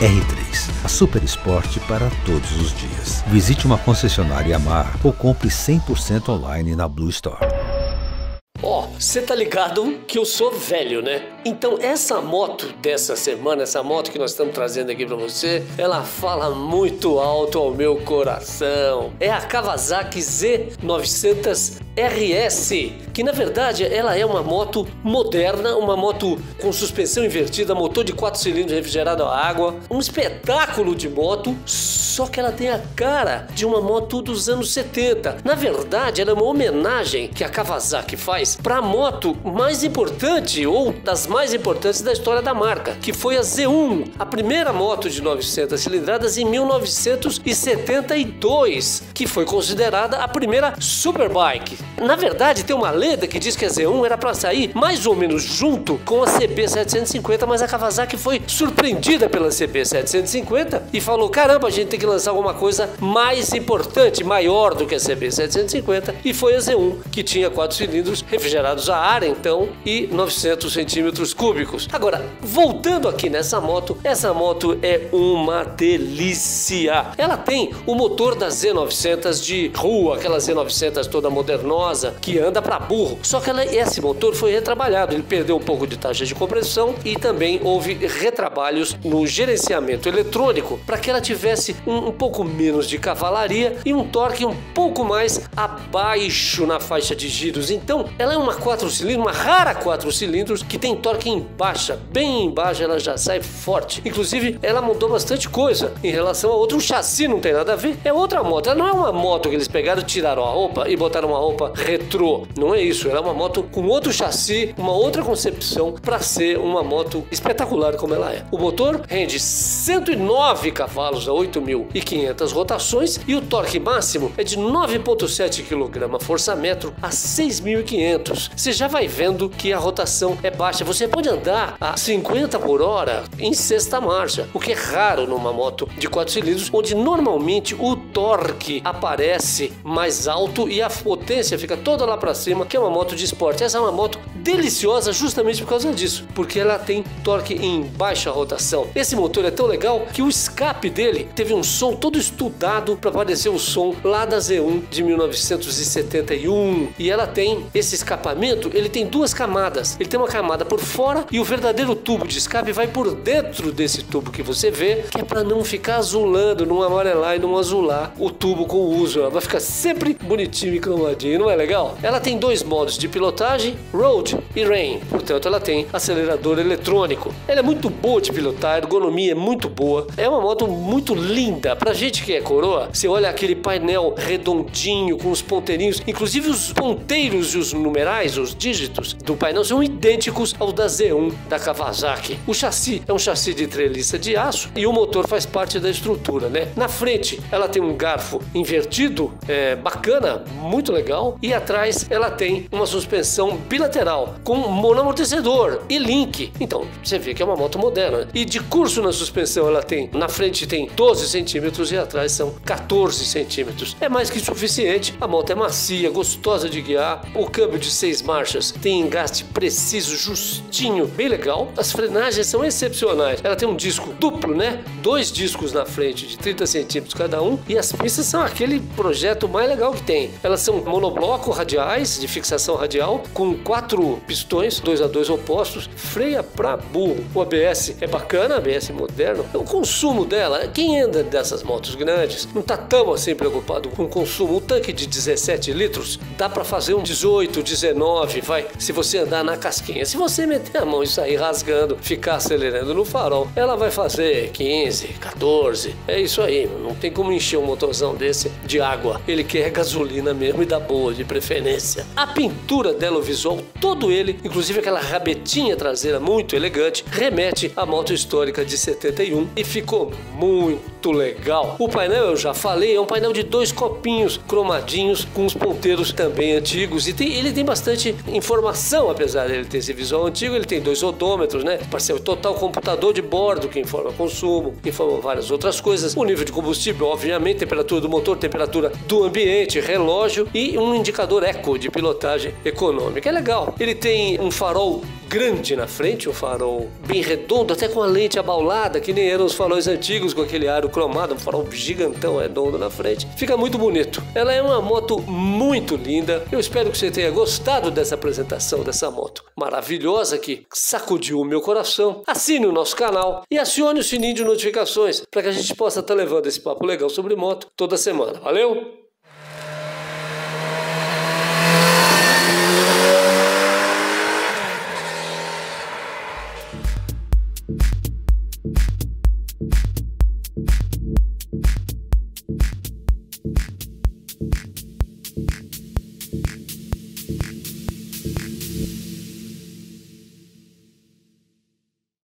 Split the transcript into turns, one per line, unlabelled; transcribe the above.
R3, a Super Sport para todos os dias. Visite uma concessionária Yamaha ou compre 100% online na Blue Store.
Ó, você tá ligado que eu sou velho, né? Então essa moto dessa semana, essa moto que nós estamos trazendo aqui pra você, ela fala muito alto ao meu coração. É a Kawasaki Z900 RS, que na verdade ela é uma moto moderna, uma moto com suspensão invertida, motor de 4 cilindros refrigerado a água, um espetáculo de moto, só que ela tem a cara de uma moto dos anos 70. Na verdade, ela é uma homenagem que a Kawasaki faz para a moto mais importante, ou das mais importantes da história da marca, que foi a Z1, a primeira moto de 900 cilindradas em 1972, que foi considerada a primeira superbike. Na verdade, tem uma lenda que diz que a Z1 era para sair mais ou menos junto com a CB750, mas a Kawasaki foi surpreendida pela CB750 e falou: caramba, a gente tem que lançar alguma coisa mais importante, maior do que a CB750, e foi a Z1, que tinha 4 cilindros refrigerados a ar, então, e 900 centímetros cúbicos. Agora, voltando aqui nessa moto, essa moto é uma delícia. Ela tem o motor da Z900 de rua, aquela Z900 toda modernosa, que anda para burro. Só que esse motor foi retrabalhado, ele perdeu um pouco de taxa de compressão e também houve retrabalhos no gerenciamento eletrônico para que ela tivesse um pouco menos de cavalaria e um torque um pouco mais abaixo na faixa de giros. Então, ela é uma 4 cilindros, uma rara 4 cilindros que tem torque em baixa, bem embaixo ela já sai forte. Inclusive, ela mudou bastante coisa em relação a outro. O chassi não tem nada a ver, é outra moto. Ela não é uma moto que eles pegaram, tiraram a roupa e botaram uma roupa retrô. Não é isso, ela é uma moto com outro chassi, uma outra concepção para ser uma moto espetacular como ela é. O motor rende 109 cavalos a 8.500 rotações e o torque máximo é de 9,7 kgfm a 6.500. Você já vai vendo que a rotação é baixa. Você pode andar a 50 por hora em sexta marcha, o que é raro numa moto de 4 cilindros, onde normalmente o torque aparece mais alto e a potência fica toda lá para cima, que é uma moto de esporte. Essa é uma moto deliciosa justamente por causa disso, porque ela tem torque em baixa rotação. Esse motor é tão legal que o escape dele teve um som todo estudado para parecer o som lá da Z1 de 1971, e ela tem esse escapamento, ele tem duas camadas. Ele tem uma camada por fora e o verdadeiro tubo de escape vai por dentro desse tubo que você vê, que é para não ficar azulando, não amarelar e não azular o tubo com o uso. Ela vai ficar sempre bonitinho e cromadinho, não é legal? Ela tem dois modos de pilotagem, Road e Rain, portanto ela tem acelerador eletrônico. Ela é muito boa de pilotar, a ergonomia é muito boa, é uma moto muito linda. Pra gente que é coroa, você olha aquele painel redondinho com os ponteirinhos, inclusive os ponteiros e os numerais, os dígitos do painel são idênticos ao da Z1 da Kawasaki. O chassi é um chassi de treliça de aço e o motor faz parte da estrutura, né? Na frente ela tem um garfo invertido, bacana, muito legal, e atrás ela tem uma suspensão bilateral com monoamortecedor e link. Então você vê que é uma moto moderna. E de curso na suspensão ela tem, na frente tem 12 centímetros e atrás são 14 centímetros. É mais que suficiente. A moto é macia, gostosa de guiar. O câmbio de 6 marchas tem engaste preciso, justinho, bem legal. As frenagens são excepcionais. Ela tem um disco duplo, né? 2 discos na frente de 30 centímetros cada um, e as pistas são aquele projeto mais legal que tem. Elas são monobloco radiais, de fixação radial, com 4 pistões, 2 a 2 opostos, freia pra burro. O ABS é bacana, ABS moderno. O consumo dela, quem anda dessas motos grandes não tá tão assim preocupado com o consumo. Um tanque de 17 litros dá pra fazer um 18, 19, vai, se você andar na casquinha. Se você meter a mão e sair rasgando, ficar acelerando no farol, ela vai fazer 15, 14. É isso aí, não tem como encher um motorzão desse de água. Ele quer gasolina mesmo e dá boa de preferência. A pintura dela, o visual, todo ele, inclusive aquela rabetinha traseira muito elegante, remete à moto histórica de 71 e ficou muito legal. O painel, eu já falei, é um painel de 2 copinhos cromadinhos com os ponteiros também antigos, e ele tem bastante informação, apesar dele ter esse visual antigo. Ele tem 2 odômetros, né? Para ser o total computador de bordo que informa consumo, informa várias outras coisas, o nível de combustível, obviamente, temperatura do motor, temperatura do ambiente, relógio e um indicador eco de pilotagem econômica. É legal. Ele tem um farol grande na frente, um farol bem redondo, até com a lente abaulada, que nem eram os faróis antigos com aquele aro cromado, um farol gigantão redondo na frente. Fica muito bonito. Ela é uma moto muito linda. Eu espero que você tenha gostado dessa apresentação dessa moto maravilhosa que sacudiu o meu coração. Assine o nosso canal e acione o sininho de notificações para que a gente possa estar levando esse papo legal sobre moto toda semana. Valeu?